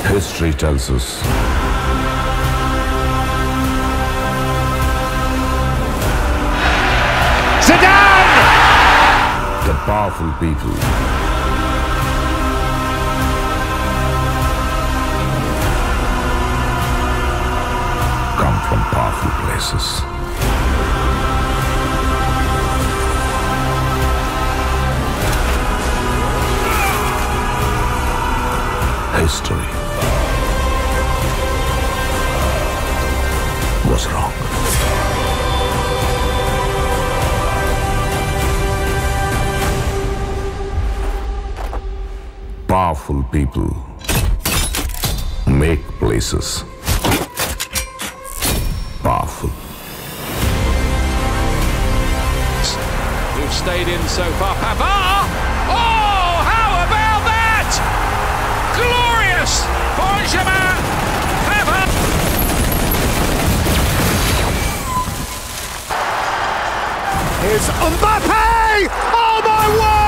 History tells us Zidane! that powerful people come from powerful places. History was wrong. Powerful people make places powerful. We've stayed in so far. Pavard! Oh, how about that? Glorious! Benjamin Pavard! Here's Mbappe! Oh my word!